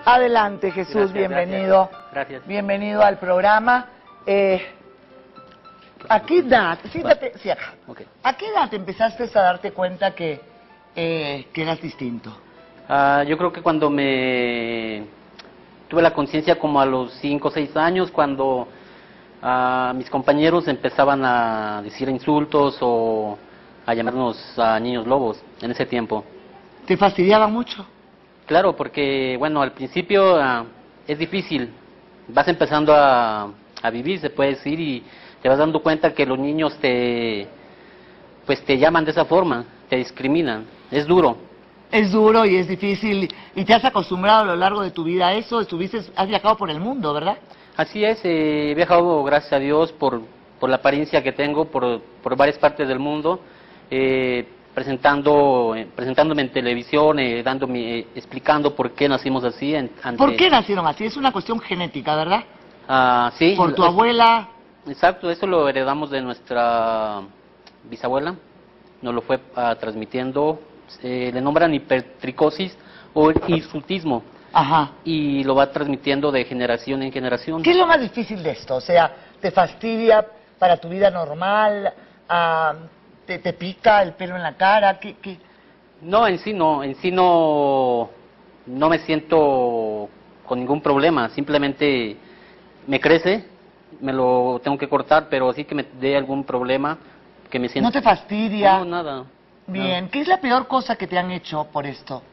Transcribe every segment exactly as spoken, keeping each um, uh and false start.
Adelante, Jesús, Gracias, bienvenido. Gracias. Gracias. Bienvenido al programa. Eh, ¿A qué edad, siéntate, sí, acá. Okay. ¿A qué edad empezaste a darte cuenta que, eh, que eras distinto? Uh, yo creo que cuando me tuve la conciencia como a los cinco o seis años, cuando uh, mis compañeros empezaban a decir insultos o a llamarnos a niños lobos en ese tiempo. ¿Te fastidiaba mucho? Claro, porque bueno, al principio uh, es difícil, vas empezando a, a vivir, se puede decir, y te vas dando cuenta que los niños te, pues te llaman de esa forma, te discriminan, es duro. Es duro y es difícil, y te has acostumbrado a lo largo de tu vida a eso. Estuviste, has viajado por el mundo, ¿verdad? Así es, eh, he viajado, gracias a Dios, por, por la apariencia que tengo, por, por varias partes del mundo, eh, presentando, eh, presentándome en televisión, eh, dándome, eh, explicando por qué nacimos así. En, ante... ¿Por qué nacieron así? Es una cuestión genética, ¿verdad? Ah, sí. Por tu es, abuela. Exacto, eso lo heredamos de nuestra bisabuela, nos lo fue uh, transmitiendo, eh, le nombran hipertricosis o hirsutismo. Ajá. Y lo va transmitiendo de generación en generación. ¿Qué es lo más difícil de esto? O sea, ¿te fastidia para tu vida normal? Uh, te, ¿Te pica el pelo en la cara? ¿Qué, qué? No, en sí no, en sí no, no me siento con ningún problema, simplemente me crece, me lo tengo que cortar, pero sí que me dé algún problema, que me siento... ¿No te fastidia? No, nada. Bien, no. ¿Qué es la peor cosa que te han hecho por esto?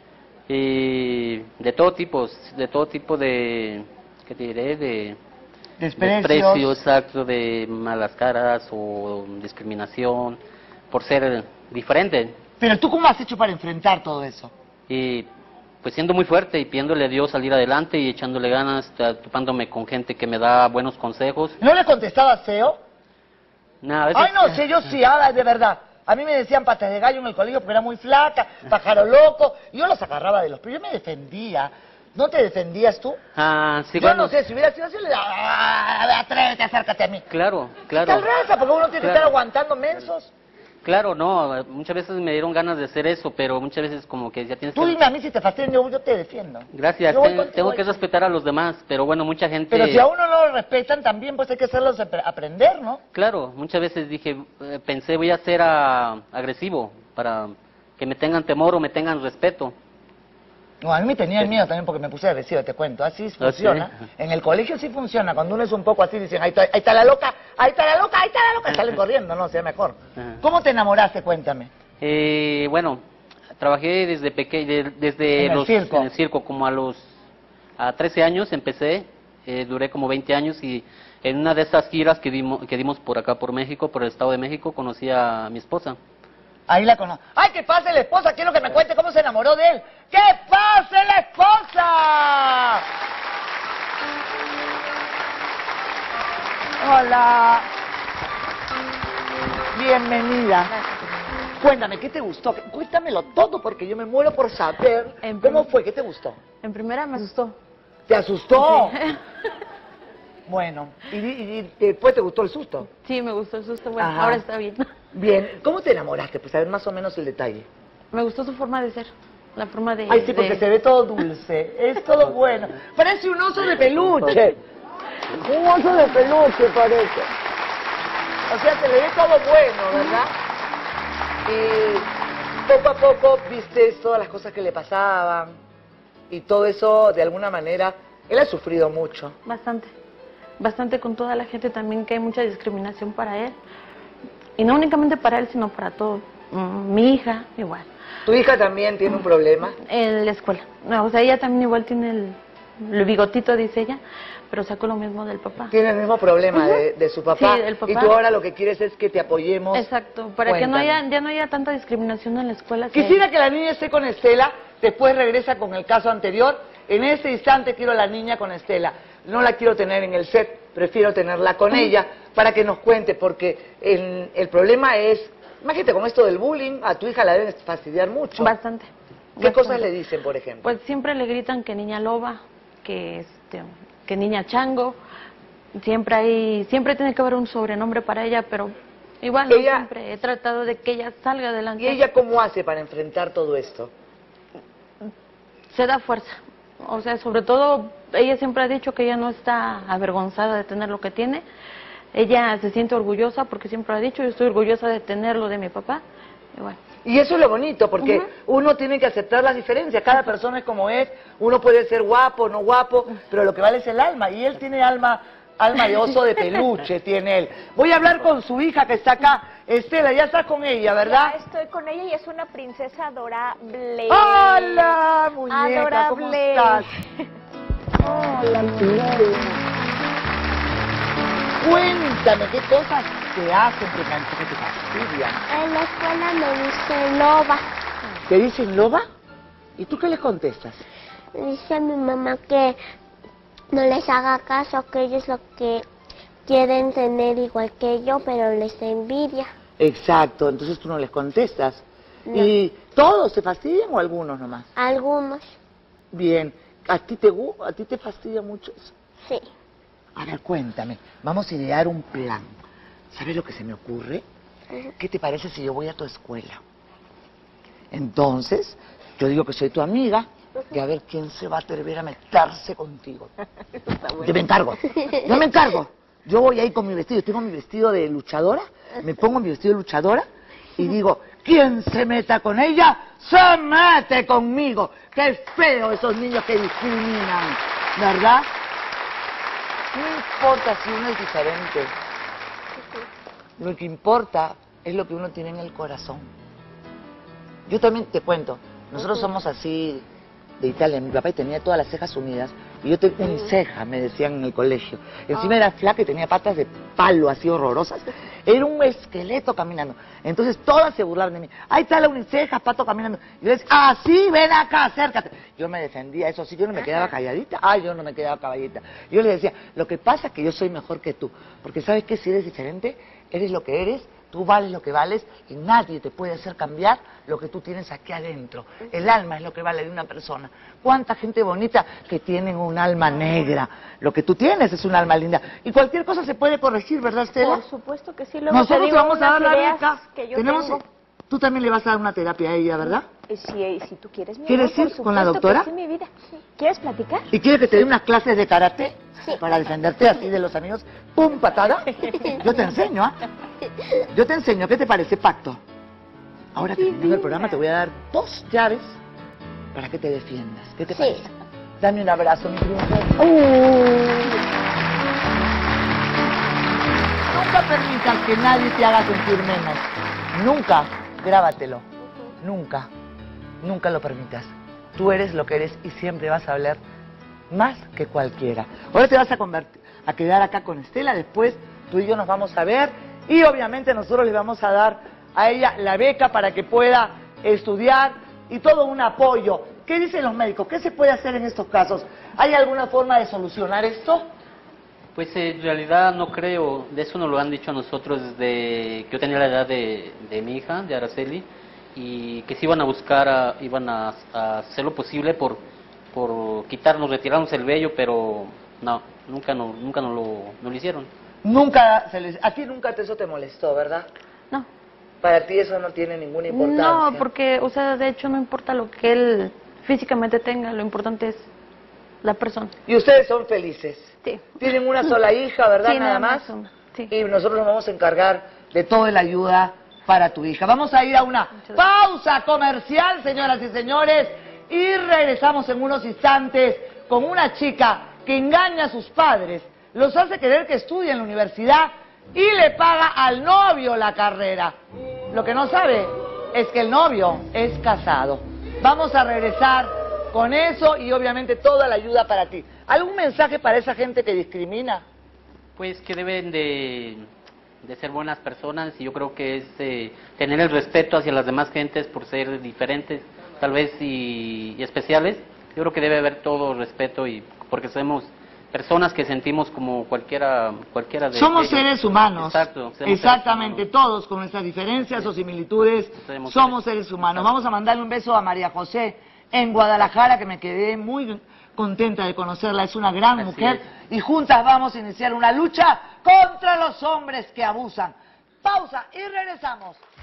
Eh, de todo tipo, de todo tipo de, ¿qué te diré? De Desprecios. Desprecio, exacto, de malas caras o discriminación por ser diferente. Pero tú, ¿cómo has hecho para enfrentar todo eso? Y pues siendo muy fuerte y pidiéndole a Dios salir adelante y echándole ganas, topándome con gente que me da buenos consejos. ¿No le contestabas feo? Nah, a veces... Ay, no sé, yo sí, ahora de verdad. A mí me decían patas de gallo en el colegio porque era muy flaca, pájaro loco, y yo los agarraba de los pies, yo me defendía. ¿No te defendías tú? Ah, sí, yo bueno, no sé, si hubiera sido así, le daba, ah, atrévete, acércate a mí. Claro, claro. Tal raza, porque uno tiene claro. que estar aguantando mensos. Claro, no, muchas veces me dieron ganas de hacer eso, pero muchas veces como que ya tienes Tú que... dime a mí si te fastidian, yo, yo te defiendo. Gracias, te, tengo que respetar a los demás, pero bueno, mucha gente... Pero si a uno no lo respetan, también pues hay que hacerlos aprender, ¿no? Claro, muchas veces dije, eh, pensé voy a ser a, agresivo, para que me tengan temor o me tengan respeto. No, a mí me tenían miedo también porque me puse agresivo, te cuento. Así funciona. ¿Sí? En el colegio sí funciona. Cuando uno es un poco así, dicen, ahí está, ahí está la loca, ahí está la loca, ahí está la loca. Y salen corriendo, no, sea mejor. Ajá. ¿Cómo te enamoraste? Cuéntame. Eh, bueno, trabajé desde pequeño, desde ¿En los, el circo? En el circo, como a los a trece años empecé, eh, duré como veinte años y en una de esas giras que dimos, que dimos por acá, por México, por el Estado de México, conocí a mi esposa. Ahí la conozco. ¡Ay, que pase la esposa! Quiero que me cuente cómo se enamoró de él. ¡Que pase la esposa! Hola. Bienvenida. Cuéntame, ¿qué te gustó? Cuéntamelo todo porque yo me muero por saber cómo fue, ¿qué te gustó? En primera me asustó. ¿Te asustó? Sí. Bueno, ¿y, y, y después te gustó el susto? Sí, me gustó el susto, bueno, Ajá. Ahora está bien. Bien, ¿cómo te enamoraste? Pues a ver más o menos el detalle. Me gustó su forma de ser, la forma de... Ay, sí, porque de... se ve todo dulce, es todo bueno. Parece un oso de peluche. Un oso de peluche parece. O sea, se le ve todo bueno, ¿verdad? Y poco a poco viste todas las cosas que le pasaban. Y todo eso, de alguna manera, él ha sufrido mucho. Bastante. Bastante con toda la gente también, que hay mucha discriminación para él. Y no únicamente para él, sino para todo. Mm, mi hija, igual. ¿Tu hija también tiene un problema? En la escuela. No, o sea, ella también igual tiene el, el bigotito, dice ella, pero sacó lo mismo del papá. Tiene el mismo problema uh-huh. de, de su papá. Sí, del papá. Y tú ahora lo que quieres es que te apoyemos. Exacto, para Cuéntame. que no haya, ya no haya tanta discriminación en la escuela. Quisiera que... que la niña esté con Estela, después regresa con el caso anterior. En este instante quiero a la niña con Estela. No la quiero tener en el set, prefiero tenerla con ella para que nos cuente, porque el, el problema es, imagínate con esto del bullying, a tu hija la deben fastidiar mucho. Bastante. ¿Qué bastante. cosas le dicen, por ejemplo? Pues siempre le gritan que niña loba, que este, que niña chango, siempre hay, siempre tiene que haber un sobrenombre para ella, pero igual ella, no siempre he tratado de que ella salga adelante. ¿Y ella cómo hace para enfrentar todo esto? Se da fuerza. O sea, sobre todo, ella siempre ha dicho que ella no está avergonzada de tener lo que tiene. Ella se siente orgullosa porque siempre ha dicho, yo estoy orgullosa de tener lo de mi papá. Y bueno. Y eso es lo bonito, porque uh-huh. uno tiene que aceptar las diferencias, cada persona es como es, uno puede ser guapo, no guapo, pero lo que vale es el alma, y él tiene alma, alma de oso de peluche, tiene él. Voy a hablar con su hija que está acá, Estela, ya estás con ella, ¿verdad? Ya estoy con ella y es una princesa adorable. ¡Hola, muñeca! Adorable. ¿Cómo estás? Hola, cuéntame, ¿qué cosas te hacen que te, te fastidian? En la escuela me dicen loba. ¿Te dicen loba? ¿Y tú qué les contestas? Me dice mi mamá que no les haga caso, que ellos lo que quieren tener igual que yo, pero les envidia. Exacto, entonces tú no les contestas. No. ¿Y todos se fastidian o algunos nomás? Algunos. Bien, ¿a ti te, a ti te fastidia mucho eso? Sí. A ver, cuéntame, vamos a idear un plan. ¿Sabes lo que se me ocurre? ¿Qué te parece si yo voy a tu escuela? Entonces, yo digo que soy tu amiga y a ver quién se va a atrever a meterse contigo. Yo me encargo, yo me encargo. Yo voy ahí con mi vestido, tengo mi vestido de luchadora, me pongo mi vestido de luchadora y digo, ¿quién se meta con ella? ¡Se mete conmigo! ¡Qué feo esos niños que discriminan! ¿Verdad? No importa si uno es diferente. Lo que importa es lo que uno tiene en el corazón. Yo también te cuento, nosotros somos así de Italia. Mi papá tenía todas las cejas unidas y yo tenía mis cejas, me decían en el colegio. Encima era flaca y tenía patas de palo así horrorosas. Era un esqueleto caminando. Entonces todas se burlaban de mí. Ahí está la uniceja, pato caminando. Y yo les decía, ah, sí, ven acá, acércate. Yo me defendía, eso sí, yo no me quedaba calladita. Ay, yo no me quedaba calladita. Yo les decía, lo que pasa es que yo soy mejor que tú. Porque sabes que si eres diferente, eres lo que eres, tú vales lo que vales y nadie te puede hacer cambiar lo que tú tienes aquí adentro. El alma es lo que vale de una persona. ¿Cuánta gente bonita que tienen un alma negra? Lo que tú tienes es un alma linda. Y cualquier cosa se puede corregir, ¿verdad, Estela? Por supuesto que sí. Luego Nosotros te digo vamos a dar la beca. Que yo Tenemos... tengo. Tú también le vas a dar una terapia a ella, ¿verdad? Eh, Si, eh, si tú quieres, mi ¿Quieres amor, ir por con la supuesto doctora? que sí, mi vida. Sí. ¿Quieres platicar? ¿Y quieres que te dé unas clases de karate? Sí. Para defenderte así de los amigos. ¡Pum! Patada. Yo te enseño, ¿ah? Yo te enseño. ¿Qué te parece, pacto? Ahora, terminando el programa, te voy a dar dos llaves para que te defiendas. ¿Qué te Sí. parece? Dame un abrazo, mi princesa. Uh. Nunca permitas que nadie te haga sentir menos. Nunca. Grábatelo. Nunca. Nunca lo permitas. Tú eres lo que eres y siempre vas a hablar más que cualquiera. Ahora te vas a, convertir, a quedar acá con Estela, después tú y yo nos vamos a ver y obviamente nosotros le vamos a dar a ella la beca para que pueda estudiar y todo un apoyo. ¿Qué dicen los médicos? ¿Qué se puede hacer en estos casos? ¿Hay alguna forma de solucionar esto? Pues en realidad no creo, de eso nos lo han dicho a nosotros desde que yo tenía la edad de, de mi hija, de Araceli, y que se iban a buscar, a, iban a, a hacer lo posible por, por quitarnos, retirarnos el vello, pero no, nunca, no, nunca nos, lo, nos lo hicieron. Nunca, se les, a ti nunca te, eso te molestó, ¿verdad? No. Para ti eso no tiene ninguna importancia. No, porque, o sea, de hecho no importa lo que él físicamente tenga, lo importante es la persona. Y ustedes son felices. Sí. Tienen una sola hija, ¿verdad? Sí, nada, nada más. más una. Sí. Y nosotros nos vamos a encargar de toda la ayuda para tu hija. Vamos a ir a una pausa comercial, señoras y señores, y regresamos en unos instantes con una chica que engaña a sus padres, los hace querer que estudie en la universidad y le paga al novio la carrera. Lo que no sabe es que el novio es casado. Vamos a regresar con eso y obviamente toda la ayuda para ti. ¿Algún mensaje para esa gente que discrimina? Pues que deben de, de ser buenas personas y yo creo que es eh, tener el respeto hacia las demás gentes por ser diferentes, tal vez y, y especiales. Yo creo que debe haber todo respeto y porque somos personas que sentimos como cualquiera, cualquiera de Somos ellos. seres humanos. Exacto. Exactamente, seres humanos. todos con nuestras diferencias o similitudes Somos somos seres- seres humanos. Exacto. Vamos a mandarle un beso a María José en Guadalajara, que me quedé muy contenta de conocerla. Es una gran Así mujer es. y juntas vamos a iniciar una lucha contra los hombres que abusan. Pausa y regresamos.